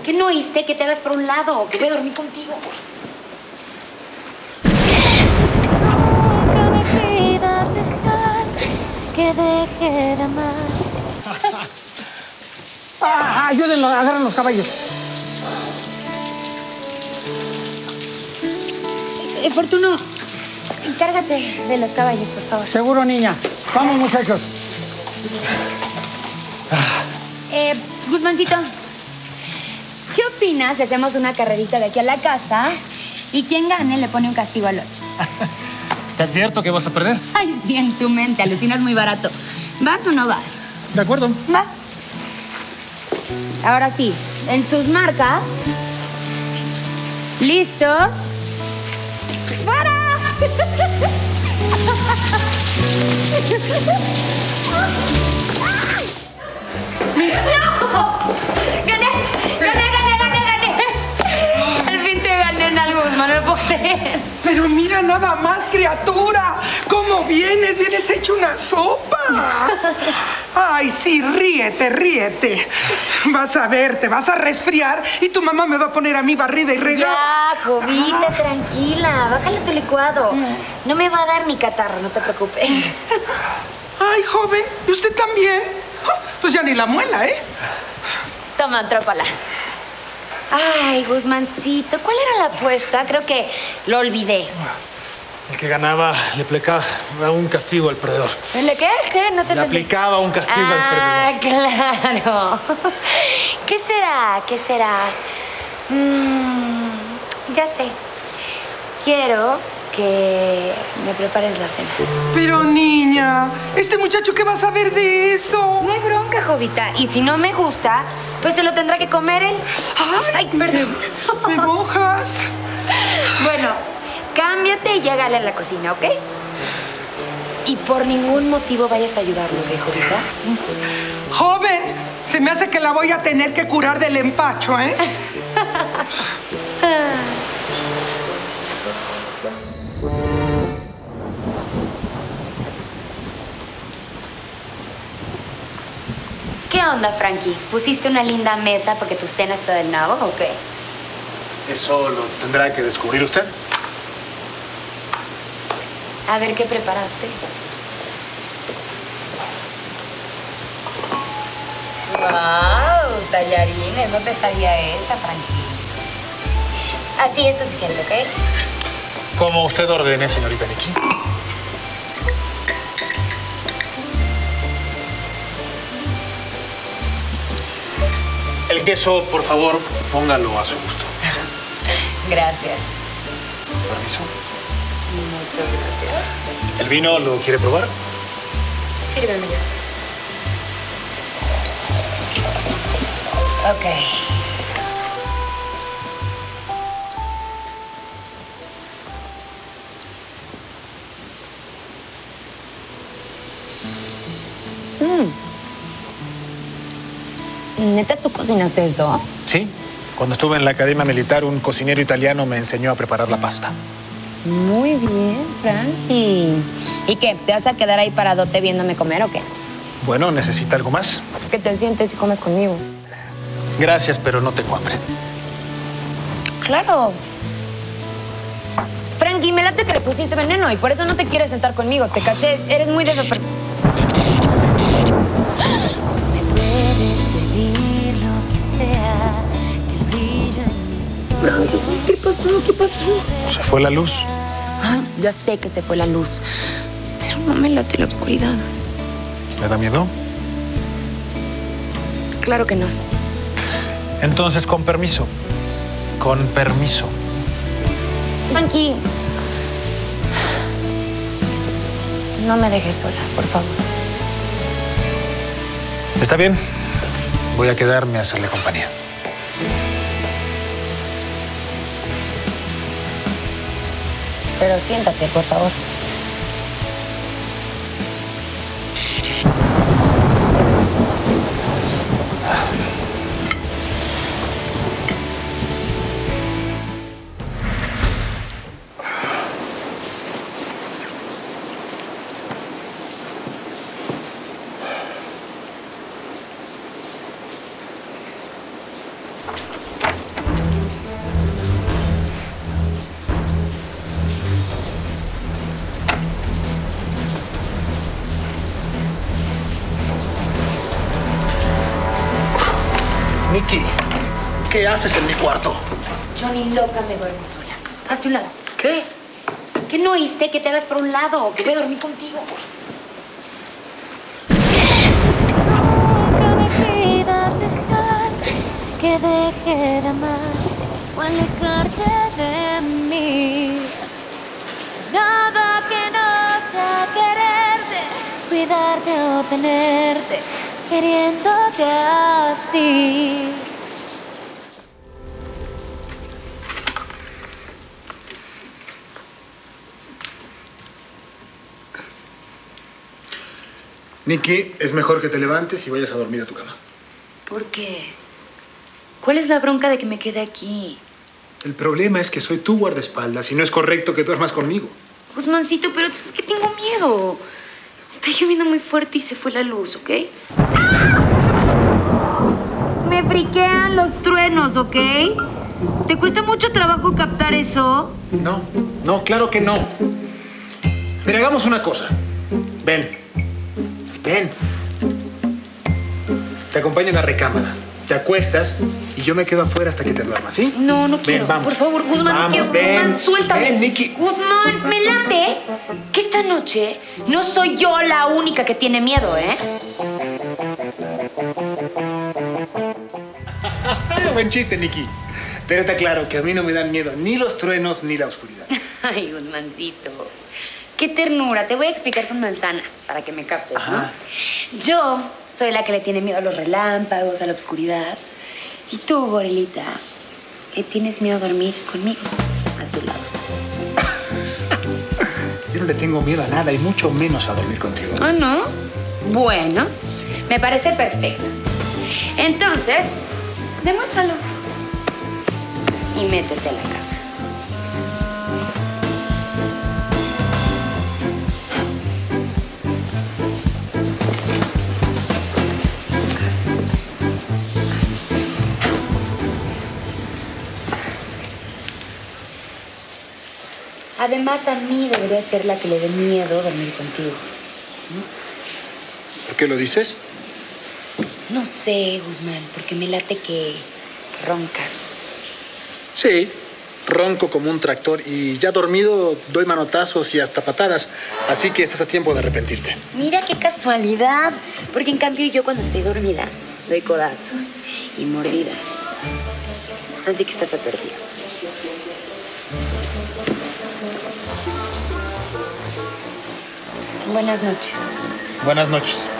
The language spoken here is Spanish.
¿Qué no oíste? Que te hagas por un lado, que voy a dormir contigo. Nunca me pidas dejar que deje de amar. Ayúdenlo, agarren los caballos. Fortuno, encárgate de los caballos, por favor. Seguro, niña. Vamos, muchachos. Guzmancito, ¿qué opinas si hacemos una carrerita de aquí a la casa y quien gane le pone un castigo al otro? Te advierto que vas a perder. Ay, sí, en tu mente, alucinas muy barato. ¿Vas o no vas? De acuerdo. Va. Ahora sí, en sus marcas. ¿Listos? ¡Para! ¡No! ¡Gané! Al fin te gané en algo, Guzmán, no lo puedo creer. Pero mira nada más, criatura. ¿Cómo vienes? Vienes hecho una sopa. Ay, sí, ríete. Vas a ver, te vas a resfriar y tu mamá me va a poner a mí barrida y regada. Ya, Jovita, tranquila. Bájale tu licuado. No me va a dar ni catarro, no te preocupes. Ay, joven, ¿y usted también? Pues ya ni la muela, ¿eh? Toma, atrópala. Ay, Guzmancito, ¿cuál era la apuesta? Creo que lo olvidé. El que ganaba le aplicaba un castigo al perdedor. ¿Le qué? ¿Qué? No te Le entendí. aplicaba un castigo al perdedor. Claro. ¿Qué será? ¿Qué será? Ya sé. Quiero que me prepares la cena. Pero, niña, ¿este muchacho qué va a saber de eso? No hay bronca, Jovita. Y si no me gusta, pues se lo tendrá que comer él. Ay, perdón. ¿Me mojas? Bueno, cámbiate y llégale a la cocina, ¿ok? Y por ningún motivo vayas a ayudarlo, ¿ok, Jovita? Joven, se me hace que la voy a tener que curar del empacho, ¿eh? ¿Qué onda, Frankie? ¿Pusiste una linda mesa porque tu cena está del nabo o qué? Eso lo tendrá que descubrir usted. A ver, ¿qué preparaste? ¡Wow! Tallarines, no te sabía esa, Frankie. Así es suficiente, ¿ok? Como usted ordene, señorita Nikki. El queso, por favor, póngalo a su gusto. Gracias. Permiso. Muchas gracias. ¿El vino lo quiere probar? Sírveme ya. Ok. ¿Neta tú cocinaste esto? Sí. Cuando estuve en la academia militar, un cocinero italiano me enseñó a preparar la pasta. Muy bien, Frankie. ¿Y qué? ¿Te vas a quedar ahí paradote viéndome comer o qué? Bueno, ¿necesita algo más? ¿Qué te sientes si comes conmigo? Gracias, pero no tengo hambre. Claro. Frankie, me late que le pusiste veneno y por eso no te quieres sentar conmigo. Te caché. Eres muy desesperado. Me puedes pedir lo que sea, que el brillo en mis ojos. ¿Qué pasó? ¿Qué pasó? Se fue la luz. Ay, ya sé que se fue la luz, pero no me late la oscuridad. ¿Le da miedo? Claro que no. Entonces, con permiso. Con permiso. Frankie, no me dejes sola, por favor. Está bien. Voy a quedarme a hacerle compañía. Pero siéntate, por favor. Nikki, ¿qué haces en mi cuarto? Yo ni loca me duermo sola. Hazte un lado. ¿Qué? ¿Que no oíste que te hagas por un lado? Que voy a dormir contigo. Nunca me pidas dejar que deje de amar o alejarte de mí. Nada que no sea quererte, cuidarte o tenerte, queriéndote así. Nikki, es mejor que te levantes y vayas a dormir a tu cama. ¿Por qué? ¿Cuál es la bronca de que me quede aquí? El problema es que soy tu guardaespaldas y no es correcto que duermas conmigo. Guzmancito, pero es que tengo miedo. Está lloviendo muy fuerte y se fue la luz, ¿ok? Me friquean los truenos, ¿ok? ¿Te cuesta mucho trabajo captar eso? No, claro que no. Mira, hagamos una cosa. Ven. Te acompaño en la recámara. Te acuestas y yo me quedo afuera hasta que te duermas, ¿sí? No, no quiero. Ven, vamos. Por favor, Guzmán, no Vamos, quiero. ven. Guzmán, suéltame. Ven, Nikki. Guzmán, me late que esta noche no soy yo la única que tiene miedo, ¿eh? Buen chiste, Nikki. Pero te aclaro que a mí no me dan miedo ni los truenos ni la oscuridad. Ay, Guzmancito. Qué ternura. Te voy a explicar con manzanas para que me captes, Ajá. ¿no? Yo soy la que le tiene miedo a los relámpagos, a la oscuridad. Y tú, gorilita, que tienes miedo a dormir conmigo, a tu lado. Yo no le tengo miedo a nada y mucho menos a dormir contigo. ¿Oh, no? Bueno, me parece perfecto. Entonces, demuéstralo. Y métete a la cama. Además, a mí debería ser la que le dé miedo dormir contigo. ¿Por qué lo dices? No sé, Guzmán, porque me late que roncas. Sí, ronco como un tractor y ya dormido doy manotazos y hasta patadas. Así que estás a tiempo de arrepentirte. Mira qué casualidad, porque en cambio yo cuando estoy dormida doy codazos y mordidas. Así que estás perdido. Buenas noches. Buenas noches.